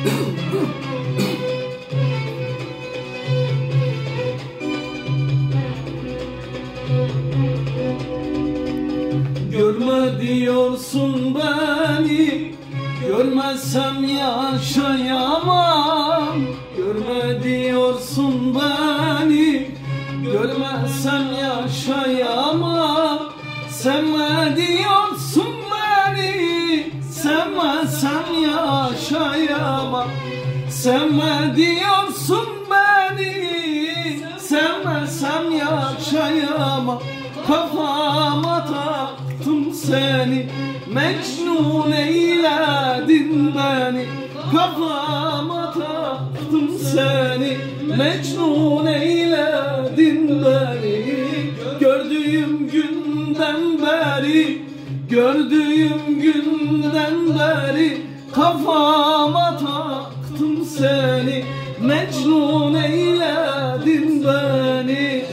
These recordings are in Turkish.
Görme diyorsun beni, görmezsem yaşayamam. Görme diyorsun beni, görmezsem yaşayamam. Sevme diyorsun beni, sevmezsem yaşayamam. Sevme diyorsun beni, sevmezsem yaşayamam. Kafama taktım seni, Mecnun eyledin beni. Kafama taktım seni, Mecnun eyledin beni. Gördüğüm günden beri, gördüğüm günden beri kafama taktım seni, Mecnun eyledin beni.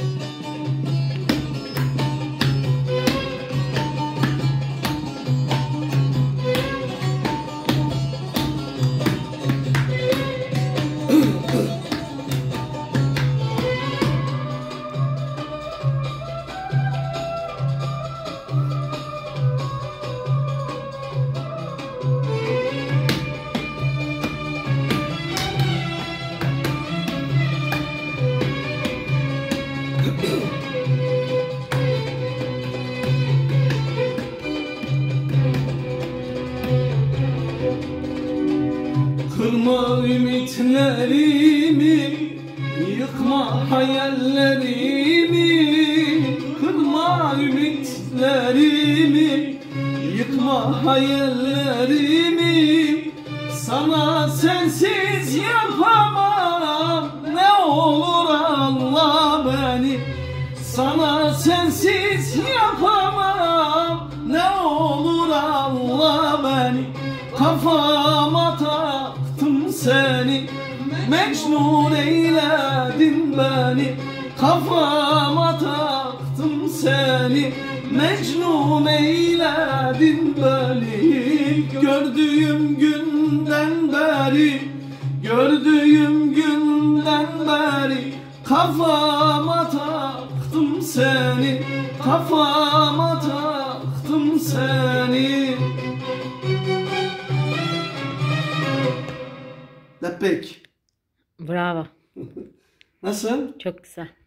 Kırma ümitlerimi, yıkma hayallerimi. Kırma ümitlerimi, yıkma hayallerimi. Sana sensiz yapamam, ne olur anla beni. Sana sensiz yapamam, ne olur anla beni. Kafama taktım seni, Mecnun eyledin beni. Kafama taktım seni, Mecnun eyledin beni. Gördüğüm günden beri, gördüğüm günden beri kafama taktım seni, kafama taktım seni. Lebbeyk. Bravo. Nasıl? Çok güzel.